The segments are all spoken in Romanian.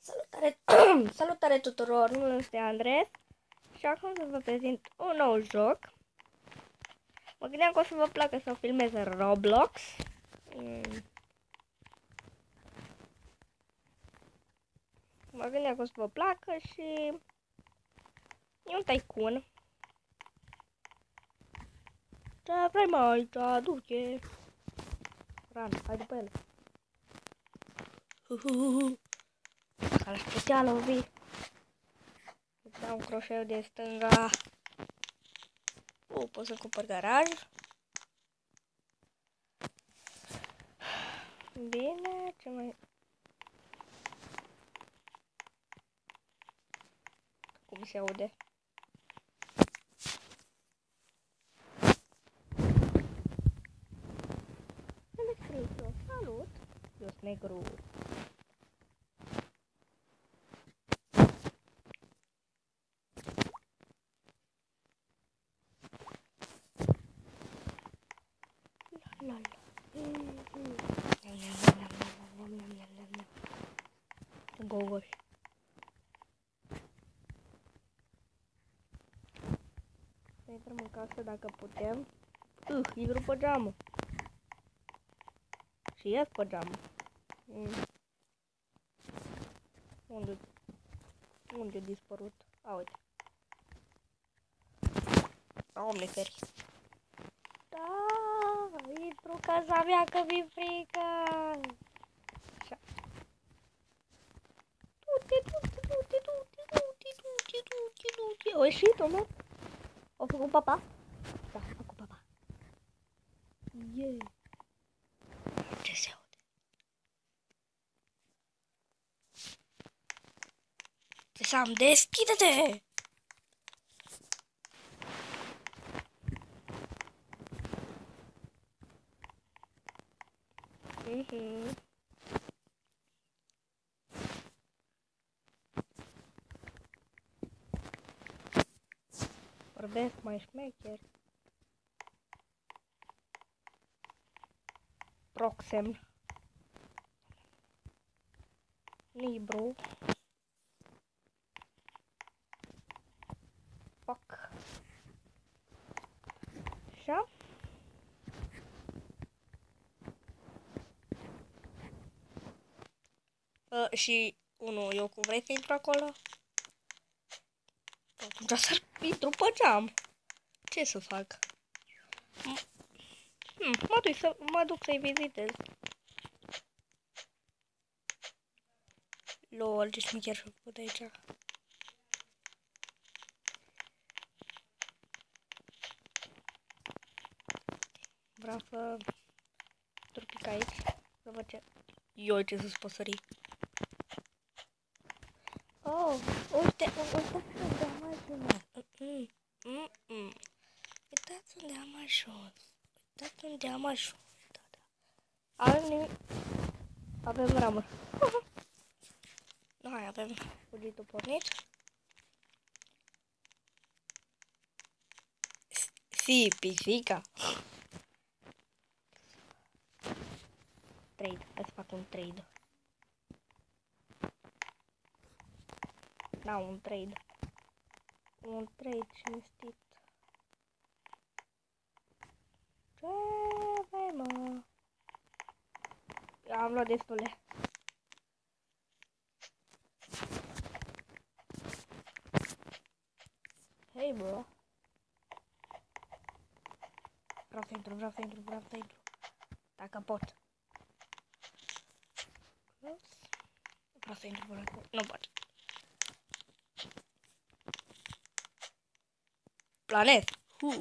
Salutare, salutare tuturor, numele meu este Andres și acum să vă prezint un nou joc. Mă gândeam că o să vă placă să filmez în Roblox. Mă gândeam că o să vă placă și e un tycoon. Ce vrei mai, ce aduce? Ran, hai după el. Ca la specială, o vii. Îți dau un croșeu de stânga. Pot să cumpăr garaj. Bine, ce mai... Cum se aude? Electric, salut! Eu sunt negru. La. Gogoș. Să intrăm în casă dacă putem. Intru pe geamă. Și ies pe geamă. Unde a dispărut? A, uite. Omniferi. Da, intru casa mea că mi-e frică. Așa. Du-te. O ieșit, omul? O făcut papa? Da, a făcut papa. Yeah. Ce se aude? Sam, deschide-te! Vorbesc mai șmecher. Proxem. Libru. Fuck. Așa. Și unul, eu cum vrei să intru acolo? Atunci să intru pe geam. Ce să fac? Mă duc să-i vizitez. Lol, ce șmecher și-a făcut aici. Vreau să turpic aici. Să văd ce... Ioi, ce sus pot sări. Oh, uite unde am ajuns. Uitați unde am ajuns. Uitați unde am ajuns. Da. Avem ramuri. Hai, avem fugitul pornit. Si, pisica. Trade. Hai să fac un trade. Da, un trade. Un trade cinstit. Ce vrei, mă? Am luat destule. Hei, bro. Vreau să intru. Dacă pot. Vreau să intru, nu pot. Planet.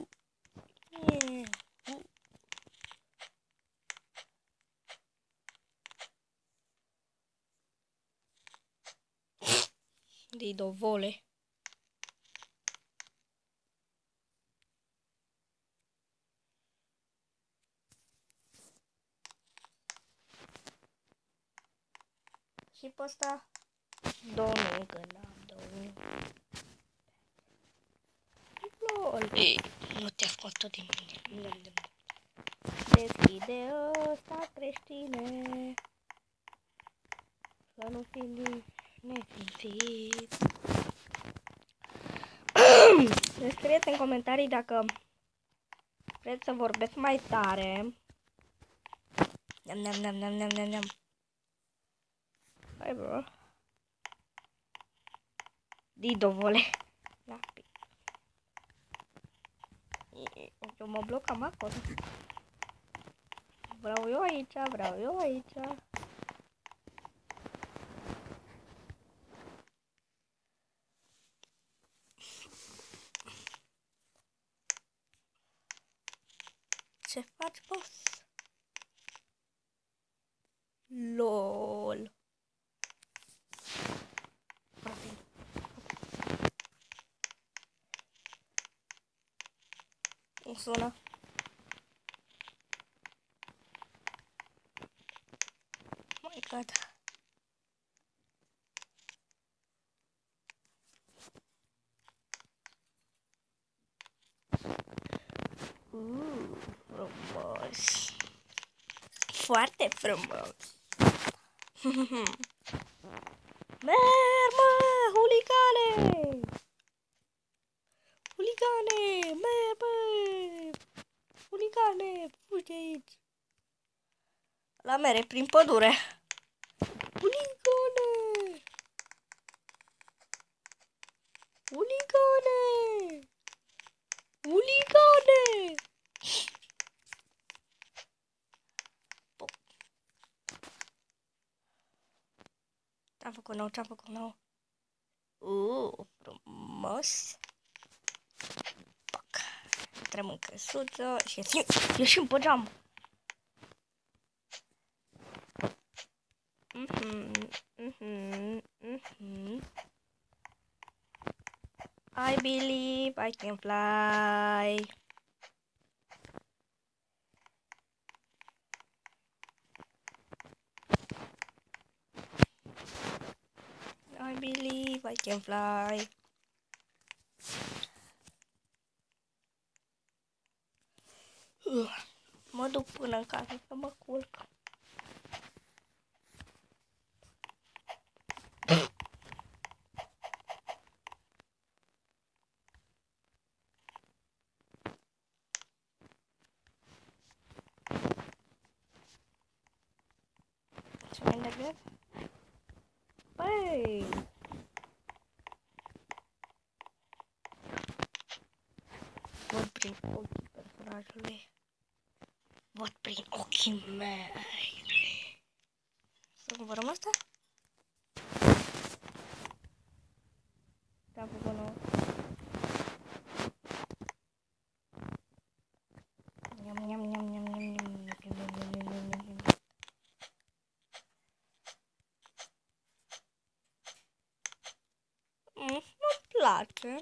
Di dovole. Și pe ăsta domnul, că n-am domnul. Lol. Nu te ascult tot din mine. Deschide ăsta creștine. Să nu fii Nesimțit. Ne scrieți în comentarii dacă vreți să vorbesc mai tare. Nem. Hai, bro. Dido, vole. Eu mă blocam acolo. Vreau eu aici. Ce faci, boss? LOL. Nu sună. My God. Frumos. Foarte frumos. Merg, mă, huligane! Huligane, merg, bă! Huligane, fugi de aici! La mere prin pădure. Huligane! Huligane! Huligane! Ce-am făcut nou? Frumos. Pac. Intrăm în căsuță și ieșim pe geam. I believe I can fly. I believe I can fly. Mă duc până în casă să mă culc. Ce mai de greu? Băi! Văd prin ochii personajului. Văd prin ochii mei. Să cumpărăm asta? Da, făcut nou. Nu-mi place.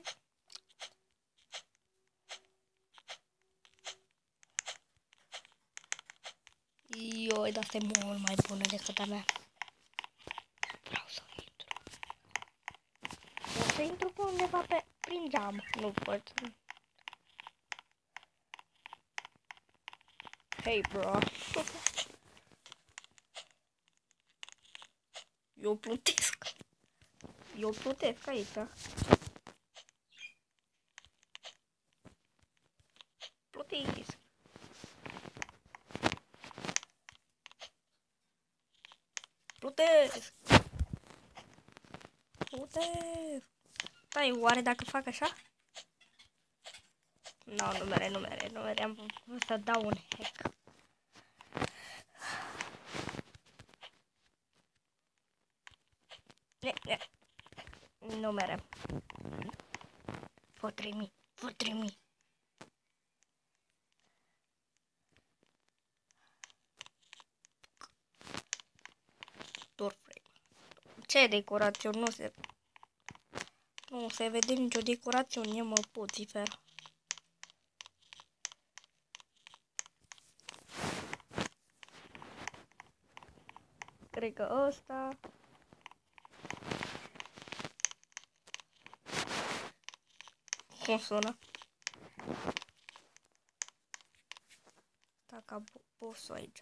Ioi, dar asta e mult mai bună decât a mea. Vreau să intru. Vreau să intru pe undeva prin geam. Nu pot. Hey, bro. Eu plutesc. Eu plutesc aici. Plutesc. Plutesc. Plutesc. Stai, oare dacă fac așa? Nu mere. Am vrut să dau un hack. Nu mere. Vă trimi. Ce decorațiuni? Nu se vede nicio decorațiune, mă, Puțifer. Cred că ăsta. Cum sună? Taca boss-ul aici.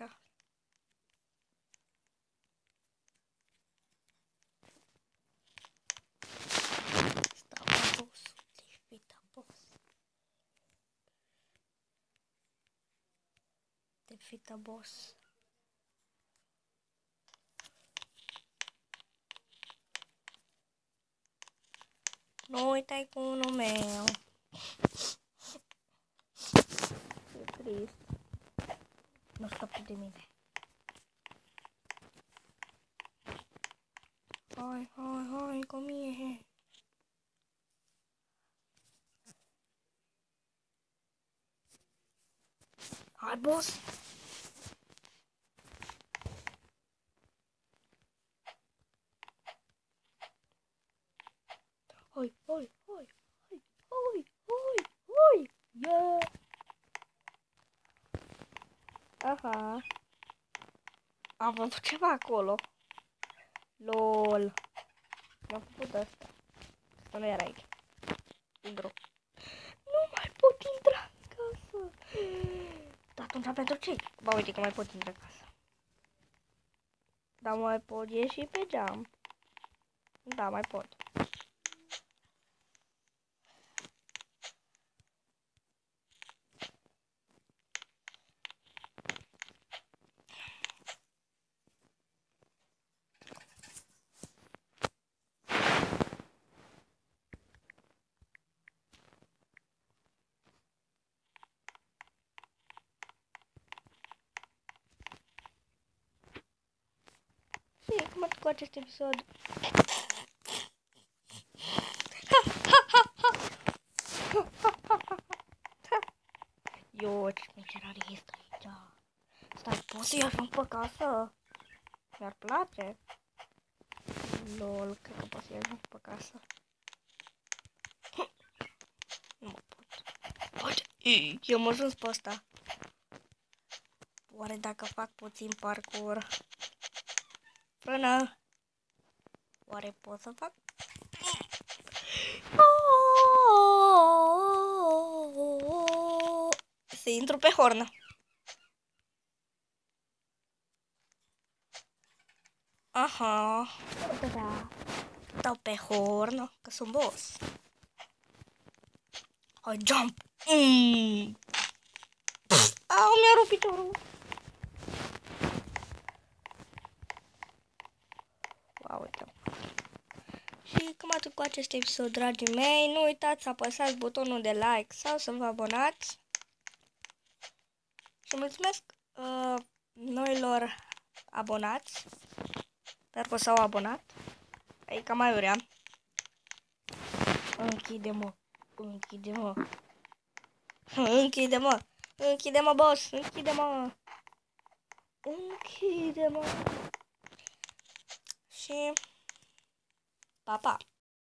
defeat a boss. Nu uita-i cu unul meu. E trist. Nu scapă de mine. Hai, hai, hai, cu mine. Hai, boss. Hai, hai, hai, hai, hai, hai, hai. Yeah. Aha. Am văzut ceva acolo. LOL. Mi-am făcut asta. Asta nu era aici. Intru. Nu mai pot intra în casă. Dar atunci pentru ce? Ba uite că mai pot intra în casă. Dar mai pot ieși pe geam. Da, mai pot. Și cum ați cu acest episod? Eu, ce șmecherar este aici. Stai, pot să-i ajung pe casă? Mi-ar place. LOL, cred că pot să-i ajung pe casă. Nu mă pot. Uite, eu am ajuns pe ăsta. Oare dacă fac puțin parcurs? Frână! Oare pot să fac? Să intru pe hornă. Aha. Da. Dau pe hornă, că sunt boss. Hai, jump! Au, mi-a rupt piciorul. Wow, uite. Și cam atât cu acest episod, dragii mei. Nu uitați să apăsați butonul de like sau să vă abonați. Și mulțumesc noilor abonați. Sper că s-au abonat. Ei, cam mai uream. Închide-mă. Închide-mă. Închide-mă. Închide-mă, boss. Închide-mă. Închide-mă. Și pa, pa.